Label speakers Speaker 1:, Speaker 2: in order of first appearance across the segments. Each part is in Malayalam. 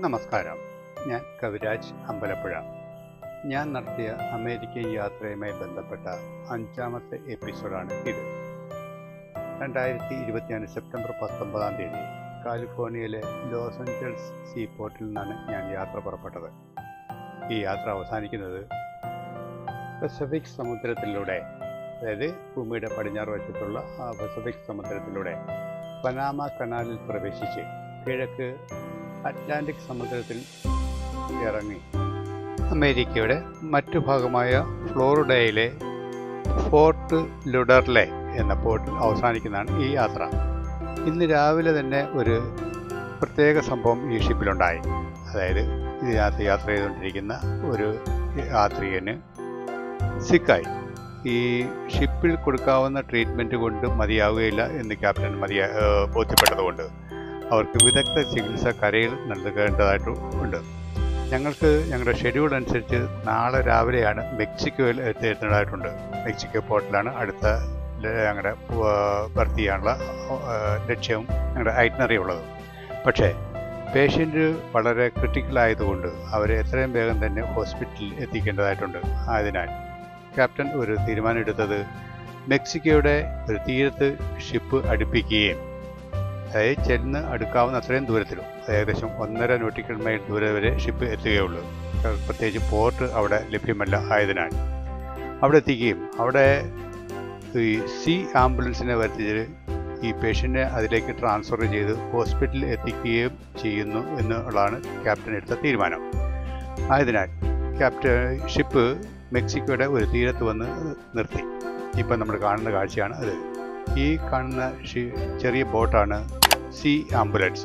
Speaker 1: നമസ്കാരം. ഞാൻ കവിരാജ് അമ്പലപ്പുഴ. ഞാൻ നടത്തിയ അമേരിക്കൻ യാത്രയുമായി ബന്ധപ്പെട്ട 5ാമത്തെ എപ്പിസോഡാണ് ഇത്. 2024 സെപ്റ്റംബർ 19 കാലിഫോർണിയയിലെ ലോസ് ഏഞ്ചൽസ് സീപോർട്ടിൽ നിന്നാണ് ഞാൻ യാത്ര പുറപ്പെട്ടത്. ഈ യാത്ര അവസാനിക്കുന്നത് പസഫിക് സമുദ്രത്തിലൂടെ, അതായത് ഭൂമിയുടെ പടിഞ്ഞാറ് വശത്തുള്ള പസഫിക് സമുദ്രത്തിലൂടെ പനാമ കനാലിൽ പ്രവേശിച്ച് കിഴക്ക് അറ്റ്ലാന്റിക് സമുദ്രത്തിൽ ഇറങ്ങി അമേരിക്കയുടെ മറ്റു ഭാഗമായ ഫ്ലോറിഡയിലെ ഫോർട്ട് ലുഡർലെ എന്ന പോർട്ടിൽ അവസാനിക്കുന്നതാണ് ഈ യാത്ര. ഇന്ന് രാവിലെ തന്നെ ഒരു പ്രത്യേക സംഭവം ഈ ഷിപ്പിലുണ്ടായി. അതായത് ഇതിനകത്ത് യാത്ര ചെയ്തുകൊണ്ടിരിക്കുന്ന ഒരു യാത്രികന് സിക്കായി. ഈ ഷിപ്പിൽ കൊടുക്കാവുന്ന ട്രീറ്റ്മെൻറ്റ് കൊണ്ട് മതിയാവുകയില്ല എന്ന് ക്യാപ്റ്റൻ ബോധ്യപ്പെട്ടതുകൊണ്ട് അവർക്ക് വിദഗ്ധ ചികിത്സ കരയിൽ നൽകേണ്ടതായിട്ടുണ്ട്. ഞങ്ങൾക്ക് ഞങ്ങളുടെ ഷെഡ്യൂൾ അനുസരിച്ച് നാളെ രാവിലെയാണ് മെക്സിക്കോയിൽ എത്തേണ്ടതായിട്ടുണ്ട്. മെക്സിക്കോ പോർട്ടിലാണ് അടുത്ത ഞങ്ങളുടെ ബർത്ത് ചെയ്യാനുള്ള ലക്ഷ്യവും ഞങ്ങളുടെ ഐറ്റിനറി ഉള്ളത്. പക്ഷേ പേഷ്യൻ്റ് വളരെ ക്രിട്ടിക്കലായതുകൊണ്ട് അവരെ എത്രയും വേഗം തന്നെ ഹോസ്പിറ്റലിൽ എത്തിക്കേണ്ടതായിട്ടുണ്ട്. ആയതിനാൽ ക്യാപ്റ്റൻ ഒരു തീരുമാനം എടുത്തത് മെക്സിക്കോയുടെ ഒരു തീരത്ത് ഷിപ്പ് അടുപ്പിക്കുകയും, അതായത് ചെന്ന് അടുക്കാവുന്ന അത്രയും ദൂരത്തിലും, ഏകദേശം 1.5 നോട്ടിക്കൽ മൈൽ ദൂരം വരെ ഷിപ്പ് എത്തുകയുള്ളൂ. പ്രത്യേകിച്ച് പോർട്ട് അവിടെ ലഭ്യമല്ല. ആയതിനാൽ അവിടെ എത്തിക്കുകയും അവിടെ ഈ സി ആംബുലൻസിനെ വരുത്തിച്ച് ഈ പേഷ്യൻറ്റിനെ അതിലേക്ക് ട്രാൻസ്ഫർ ചെയ്ത് ഹോസ്പിറ്റലിൽ എത്തിക്കുകയും ചെയ്യുന്നു എന്നുള്ളതാണ് ക്യാപ്റ്റൻ എടുത്ത തീരുമാനം. ആയതിനാൽ ഷിപ്പ് മെക്സിക്കോയുടെ ഒരു തീരത്ത് വന്ന് നിർത്തി. ഇപ്പം നമ്മൾ കാണുന്ന കാഴ്ചയാണ് അത്. ഈ കാണുന്ന ചെറിയ ബോട്ടാണ് സി ആംബുലൻസ്.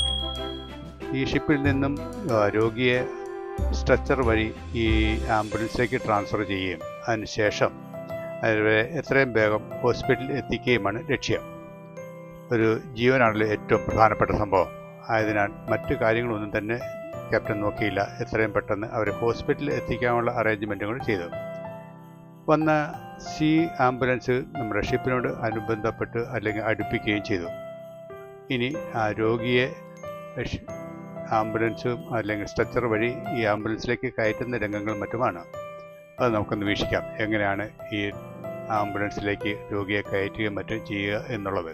Speaker 1: ഈ ഷിപ്പിൽ നിന്നും രോഗിയെ സ്ട്രെച്ചർ വഴി ഈ ആംബുലൻസിലേക്ക് ട്രാൻസ്ഫർ ചെയ്യുകയും അതിനുശേഷം അവരെ എത്രയും വേഗം ഹോസ്പിറ്റലിൽ എത്തിക്കുകയുമാണ് ലക്ഷ്യം. ഒരു ജീവനാണല്ലോ ഏറ്റവും പ്രധാനപ്പെട്ട സംഭവം. ആയതിനാൽ മറ്റു കാര്യങ്ങളൊന്നും തന്നെ ക്യാപ്റ്റൻ നോക്കിയില്ല. എത്രയും പെട്ടെന്ന് അവരെ ഹോസ്പിറ്റലിൽ എത്തിക്കാനുള്ള അറേഞ്ച്മെൻറ്റുകൾ ചെയ്തു. വന്ന സി ആംബുലൻസ് നമ്മുടെ ഷിപ്പിനോട് അനുബന്ധപ്പെട്ട് അല്ലെങ്കിൽ അടുപ്പിക്കുകയും ചെയ്തു. ഇനി ആ രോഗിയെ ആംബുലൻസും അല്ലെങ്കിൽ സ്ട്രെച്ചർ വഴി ഈ ആംബുലൻസിലേക്ക് കയറ്റുന്ന രംഗങ്ങളും മറ്റുമാണ്. അത് നമുക്കൊന്ന് വീക്ഷിക്കാം, എങ്ങനെയാണ് ഈ ആംബുലൻസിലേക്ക് രോഗിയെ കയറ്റുകയും മറ്റും ചെയ്യുക എന്നുള്ളത്.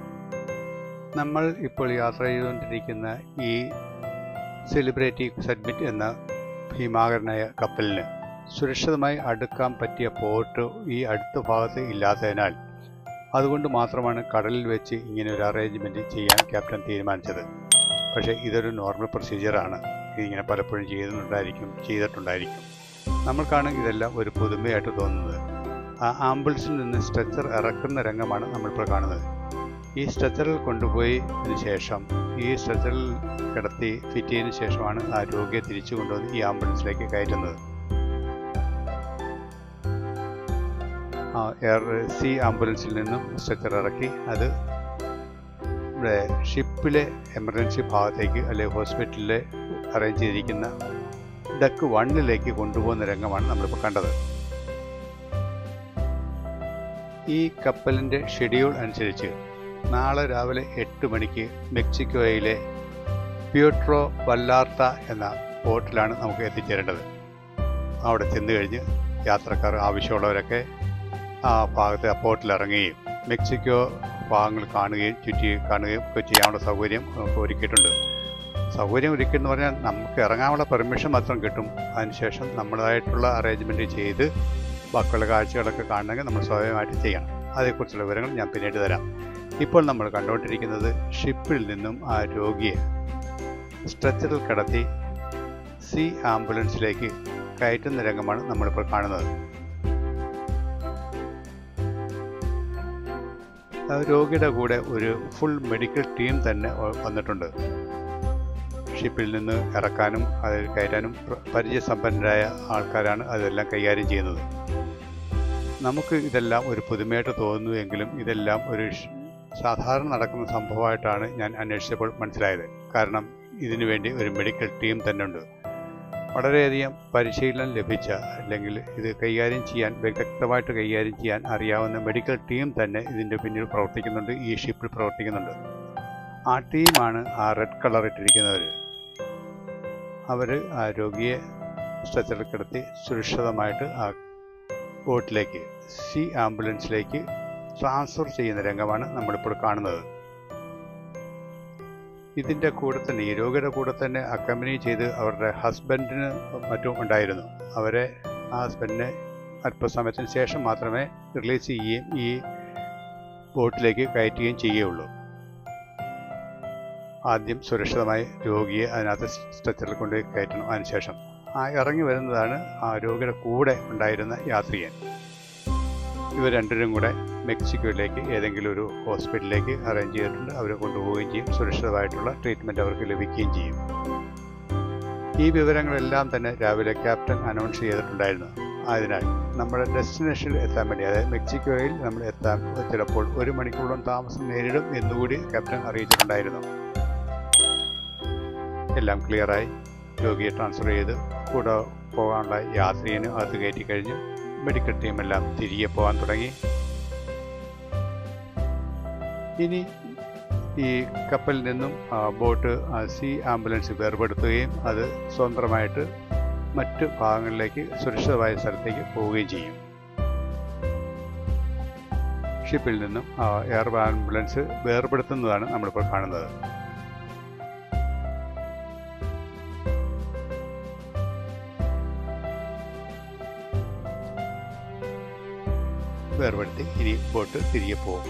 Speaker 1: നമ്മൾ ഇപ്പോൾ യാത്ര ചെയ്തുകൊണ്ടിരിക്കുന്ന ഈ സെലിബ്രിറ്റി സബ്മിറ്റ് എന്ന ഭീമാകരനായ കപ്പലിന് സുരക്ഷിതമായി അടുക്കാൻ പറ്റിയ പോർട്ട് ഈ അടുത്ത ഭാഗത്ത് ഇല്ലാത്തതിനാൽ അതുകൊണ്ട് മാത്രമാണ് കടലിൽ വെച്ച് ഇങ്ങനെ ഒരു അറേഞ്ച്മെൻറ്റ് ചെയ്യാൻ ക്യാപ്റ്റൻ തീരുമാനിച്ചത്. പക്ഷേ ഇതൊരു നോർമൽ പ്രൊസീജിയറാണ്. ഇതിങ്ങനെ പലപ്പോഴും ചെയ്തിട്ടുണ്ടായിരിക്കും. നമ്മൾക്കാണ് ഇതെല്ലാം ഒരു പുതുമയായിട്ട് തോന്നുന്നത്. ആ ആംബുലൻസിൽ നിന്ന് സ്ട്രെച്ചർ ഇറക്കുന്ന രംഗമാണ് നമ്മളിപ്പോൾ കാണുന്നത്. ഈ സ്ട്രെച്ചറിൽ കൊണ്ടുപോയി ശേഷം ഈ സ്ട്രെച്ചറിൽ കിടത്തി ഫിറ്റ് ചെയ്തതിന് ശേഷമാണ് ആ രോഗിയെ തിരിച്ചു കൊണ്ടുവന്ന് ഈ ആംബുലൻസിലേക്ക് കയറ്റുന്നത്. സി ആംബുലൻസിൽ നിന്നും സ്ട്രെച്ചർ ഇറക്കി അത് ഇവിടെ ഷിപ്പിലെ എമർജൻസി ഭാഗത്തേക്ക് അല്ലെങ്കിൽ ഹോസ്പിറ്റലിലെ അറേഞ്ച് ചെയ്തിരിക്കുന്ന ഡെക്ക് 1 കൊണ്ടുപോകുന്ന രംഗമാണ് നമ്മളിപ്പോൾ കണ്ടത്. ഈ കപ്പലിൻ്റെ ഷെഡ്യൂൾ അനുസരിച്ച് നാളെ രാവിലെ 8 മണിക്ക് മെക്സിക്കോയിലെ പ്യൂട്രോ വല്ലാർത്ത എന്ന പോർട്ടിലാണ് നമുക്ക് എത്തിച്ചേരേണ്ടത്. അവിടെ ചെന്ന് കഴിഞ്ഞ് യാത്രക്കാർ ആവശ്യമുള്ളവരൊക്കെ ആ ഭാഗത്ത് ആ പോർട്ടിൽ ഇറങ്ങുകയും മെക്സിക്കോ ഭാഗങ്ങൾ കാണുകയും ഒക്കെ ചെയ്യാനുള്ള സൗകര്യം നമുക്ക് ഒരുക്കിയിട്ടുണ്ട്. സൗകര്യം ഒരുക്കിയെന്ന് പറഞ്ഞാൽ നമുക്ക് ഇറങ്ങാനുള്ള പെർമിഷൻ മാത്രം കിട്ടും. അതിനുശേഷം നമ്മളായിട്ടുള്ള അറേഞ്ച്മെൻറ്റ് ചെയ്ത് ബാക്കിയുള്ള കാഴ്ചകളൊക്കെ കാണണമെങ്കിൽ നമ്മൾ സ്വയമായിട്ട് ചെയ്യണം. അതേക്കുറിച്ചുള്ള വിവരങ്ങൾ ഞാൻ പിന്നീട് തരാം. ഇപ്പോൾ നമ്മൾ കണ്ടുകൊണ്ടിരിക്കുന്നത് ഷിപ്പിൽ നിന്നും ആ രോഗിയെ സ്ട്രെച്ചറിൽ കിടത്തി സി ആംബുലൻസിലേക്ക് കയറ്റുന്ന രംഗമാണ് നമ്മളിപ്പോൾ കാണുന്നത്. രോഗിയുടെ കൂടെ ഒരു ഫുൾ മെഡിക്കൽ ടീം തന്നെ വന്നിട്ടുണ്ട്. ഷിപ്പിൽ നിന്ന് ഇറക്കാനും അതിൽ കയറ്റാനും പരിചയസമ്പന്നരായ ആൾക്കാരാണ് അതെല്ലാം കൈകാര്യം ചെയ്യുന്നത്. നമുക്ക് ഇതെല്ലാം ഒരു പുതുമയായിട്ട് തോന്നുന്നുവെങ്കിലും ഇതെല്ലാം ഒരു സാധാരണ നടക്കുന്ന സംഭവമായിട്ടാണ് ഞാൻ അന്വേഷിച്ചപ്പോൾ മനസ്സിലായത്. കാരണം ഇതിനു വേണ്ടി ഒരു മെഡിക്കൽ ടീം തന്നെ ഉണ്ട്. വളരെയധികം പരിശീലനം ലഭിച്ച അല്ലെങ്കിൽ ഇത് വ്യക്തമായിട്ട് കൈകാര്യം ചെയ്യാൻ അറിയാവുന്ന മെഡിക്കൽ ടീം തന്നെ ഇതിൻ്റെ പിന്നിൽ പ്രവർത്തിക്കുന്നുണ്ട്, ഈ ഷിപ്പിൽ പ്രവർത്തിക്കുന്നുണ്ട്. ആ ടീമാണ് ആ റെഡ് കളർ ഇട്ടിരിക്കുന്നവർ. അവർ ആ രോഗിയെ സ്ട്രെച്ചറിൽ കിടത്തി സുരക്ഷിതമായിട്ട് ആ ബോട്ടിലേക്ക് സീ ആംബുലൻസിലേക്ക് ട്രാൻസ്ഫർ ചെയ്യുന്ന രംഗമാണ് നമ്മളിപ്പോൾ കാണുന്നത്. ഇതിൻ്റെ കൂടെ തന്നെ ഈ രോഗിയുടെ കൂടെ തന്നെ അക്കമ്പനി ചെയ്ത് അവരുടെ ഹസ്ബൻഡിന് മറ്റും ഉണ്ടായിരുന്നു. അവരെ ആ ഹസ്ബൻഡിനെ അല്പസമയത്തിന് ശേഷം മാത്രമേ റിലീസ് ചെയ്യുകയും ഈ ബോട്ടിലേക്ക് കയറ്റുകയും ചെയ്യുകയുള്ളൂ. ആദ്യം സുരക്ഷിതമായി രോഗിയെ അതിനകത്ത് സ്ട്രെച്ചറിൽ കൊണ്ട് കയറ്റണം. അതിനുശേഷം ഇറങ്ങി വരുന്നതാണ് ആ രോഗിയുടെ കൂടെ ഉണ്ടായിരുന്ന യാത്രികൻ. ഇവർ രണ്ടുപേരും കൂടെ മെക്സിക്കോയിലേക്ക് ഏതെങ്കിലും ഒരു ഹോസ്പിറ്റലിലേക്ക് അറേഞ്ച് ചെയ്തിട്ടുണ്ട്. അവരെ കൊണ്ടുപോവുകയും ചെയ്യും. സുരക്ഷിതമായിട്ടുള്ള ട്രീറ്റ്മെൻറ്റ് അവർക്ക് ലഭിക്കുകയും ചെയ്യും. ഈ വിവരങ്ങളെല്ലാം തന്നെ രാവിലെ ക്യാപ്റ്റൻ അനൗൺസ് ചെയ്തിട്ടുണ്ടായിരുന്നു. അതിനാൽ നമ്മുടെ ഡെസ്റ്റിനേഷനിൽ എത്താൻ വേണ്ടി, അതായത് മെക്സിക്കോയിൽ നമ്മൾ എത്താൻ ചിലപ്പോൾ 1 മണിക്കൂറോളം താമസം നേരിടും എന്നുകൂടി ക്യാപ്റ്റൻ അറിയിച്ചിട്ടുണ്ടായിരുന്നു. എല്ലാം ക്ലിയറായി. രോഗിയെ ട്രാൻസ്ഫർ ചെയ്ത് കൂടെ പോകാനുള്ള യാത്രികനും അത് കയറ്റി കഴിഞ്ഞ് മെഡിക്കൽ ടീമെല്ലാം തിരികെ പോകാൻ തുടങ്ങി. ഇനി ഈ കപ്പലിൽ നിന്നും ബോട്ട് സീ ആംബുലൻസ് വേർപെടുത്തുകയും അത് സ്വതന്ത്രമായിട്ട് മറ്റ് ഭാഗങ്ങളിലേക്ക് സുരക്ഷിതമായ സ്ഥലത്തേക്ക് പോവുകയും ചെയ്യും. ഷിപ്പിൽ നിന്നും എയർ ആംബുലൻസ് വേർപെടുത്തുന്നതാണ് നമ്മളിപ്പോൾ കാണുന്നത്. വേർപെടുത്തി ഇനി ബോട്ട് തിരികെ പോകും.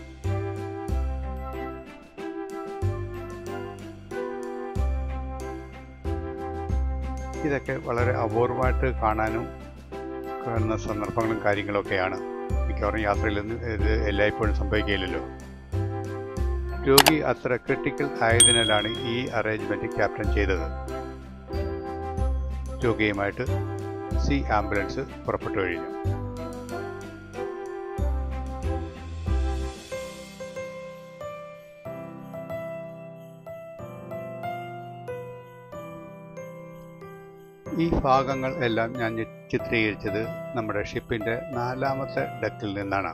Speaker 1: ഇതൊക്കെ വളരെ അപൂർവമായിട്ട് കാണുന്ന സന്ദർഭങ്ങളും കാര്യങ്ങളൊക്കെയാണ്. മിക്കവാറും യാത്രയിൽ നിന്ന് ഇത് എല്ലായ്പ്പോഴും സംഭവിക്കുകയില്ലല്ലോ. രോഗി അത്ര ക്രിട്ടിക്കൽ ആയതിനാലാണ് ഈ അറേഞ്ച്മെൻറ്റ് ക്യാപ്റ്റൻ ചെയ്തത്. രോഗിയുമായിട്ട് സീ ആംബുലൻസ് പുറപ്പെട്ടു കഴിഞ്ഞു. ഈ ഭാഗങ്ങൾ എല്ലാം ഞാൻ ചിത്രീകരിച്ചത് നമ്മുടെ ഷിപ്പിൻ്റെ 4ാമത്തെ ഡെക്കിൽ നിന്നാണ്.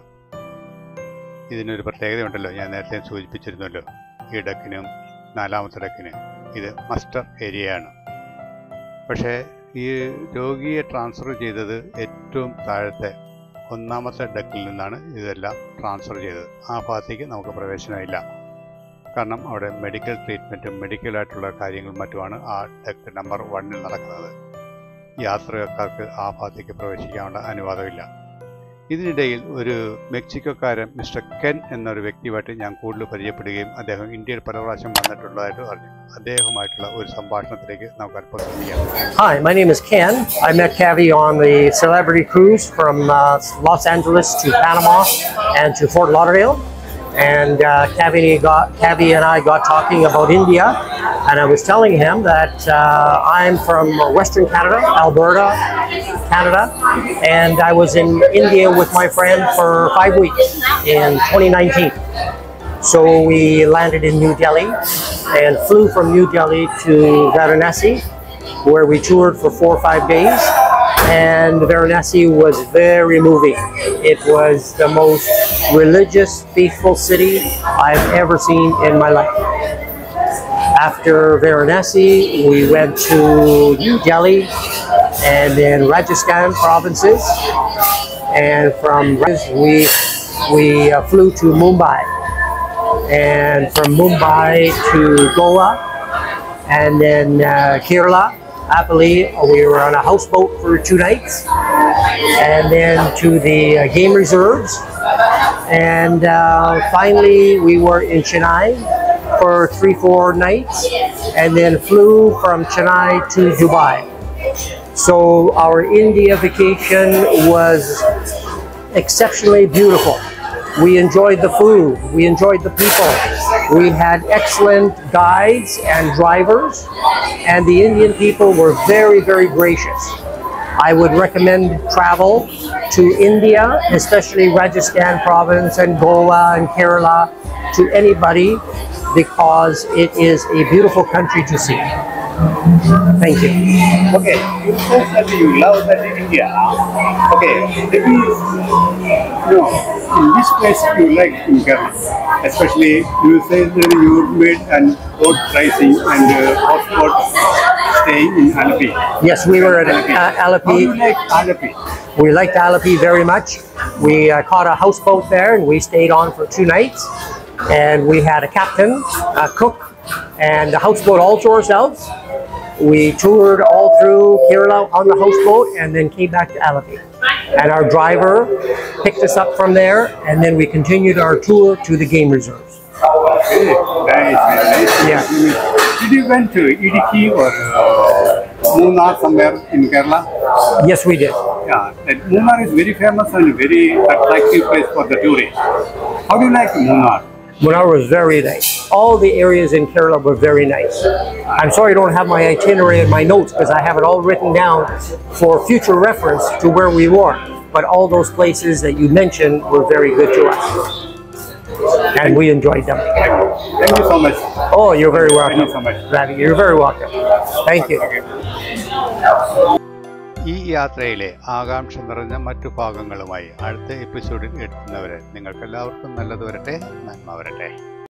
Speaker 1: ഇതിനൊരു പ്രത്യേകതയുണ്ടല്ലോ, ഞാൻ നേരത്തെ സൂചിപ്പിച്ചിരുന്നല്ലോ. ഈ ഡെക്കിനും 4ാമത്തെ ഡെക്കിനും ഇത് മസ്റ്റർ ഏരിയയാണ്. പക്ഷേ ഈ രോഗിയെ ട്രാൻസ്ഫർ ചെയ്തത് ഏറ്റവും താഴത്തെ 1ാമത്തെ ഡെക്കിൽ നിന്നാണ് ഇതെല്ലാം ട്രാൻസ്ഫർ ചെയ്തത്. ആ ഭാഗത്തേക്ക് നമുക്ക് പ്രവേശനമില്ല. കാരണം അവിടെ മെഡിക്കൽ ട്രീറ്റ്മെൻറ്റും മെഡിക്കലായിട്ടുള്ള കാര്യങ്ങളും മറ്റുമാണ് ആ ഡെക്ക് നമ്പർ 1 നടക്കുന്നത്. യാത്രക്കാർക്ക് ആ ഭാഗത്തേക്ക് പ്രവേശിക്കാനുള്ള അനുവാദമില്ല. ഇതിനിടയിൽ ഒരു മെക്സിക്കോക്കാരൻ മിസ്റ്റർ കെൻ എന്നൊരു വ്യക്തിയുമായിട്ട് ഞാൻ കൂടുതൽ പരിചയപ്പെടുകയും അദ്ദേഹം ഇന്ത്യയിൽ പല പ്രാവശ്യം വന്നിട്ടുള്ളതായിട്ട് അറിഞ്ഞു. അദ്ദേഹമായിട്ടുള്ള ഒരു സംഭാഷണത്തിലേക്ക് നമുക്ക് അല്പം ശ്രമിക്കാം.
Speaker 2: Hi, my name is Ken. I met Cavi on the Celebrity Cruise from Los Angeles to Panama and to Fort Lauderdale. And Cavi and I got talking about India, and I was telling him that I'm from Western Canada, Alberta, Canada, and I was in India with my friend for 5 weeks in 2019. So we landed in New Delhi and flew from New Delhi to Varanasi, where we toured for 4 or 5 days. And Varanasi was very moving. It was the most religious, peaceful city I've ever seen in my life. After Varanasi, we went to New Delhi and then Rajasthan provinces. And from we flew to Mumbai. And from Mumbai to Goa and then Kerala. Happily, we were on a houseboat for 2 nights, and then to the game reserves, and finally we were in Chennai for 3-4 nights, and then flew from Chennai to Dubai. So our India vacation was exceptionally beautiful. We enjoyed the food, we enjoyed the people. We had excellent guides and drivers, and the Indian people were very, very gracious. I would recommend travel to India, especially Rajasthan province and Goa and Kerala, to anybody, because it is a beautiful country to see. Thank you.
Speaker 3: Okay, you said that you love that India. Okay, maybe in this place you like in Kerala, especially you say that you made an boat pricing and hotspot staying in Alleppey.
Speaker 2: Yes, we were at
Speaker 3: How do you
Speaker 2: Alleppey.
Speaker 3: like Alleppey?
Speaker 2: We liked Alleppey very much. We caught a houseboat there and we stayed on for 2 nights. And we had a captain, a cook, and the houseboat all to ourselves. We toured all through Kerala on the houseboat and then came back to Alleppey. And our driver picked us up from there, and then we continued our tour to the game reserves.
Speaker 3: Okay, nice.
Speaker 2: Yeah.
Speaker 3: Did you went to Idiki or Munnar somewhere in Kerala?
Speaker 2: Yes, we did.
Speaker 3: Yeah, that Munnar is very famous and very attractive place for the tourists. How do you like Munnar?
Speaker 2: Munnar was very nice. All the areas in Kerala were very nice. I'm sorry I don't have my itinerary and my notes because I have it all written down for future reference to where we were. But all those places that you mentioned were very good to us. And we enjoyed them.
Speaker 3: Thank you so much.
Speaker 2: Oh, you're very welcome.
Speaker 3: Thank you so much.
Speaker 2: Ravi, you're very welcome. Thank you.
Speaker 1: ഈ യാത്രയിലെ ആകാംക്ഷ നിറഞ്ഞ മറ്റു ഭാഗങ്ങളുമായി അടുത്ത എപ്പിസോഡിൽ എത്തുന്നവരെ നിങ്ങൾക്കെല്ലാവർക്കും നല്ലത് വരട്ടെ, നന്മ വരട്ടെ.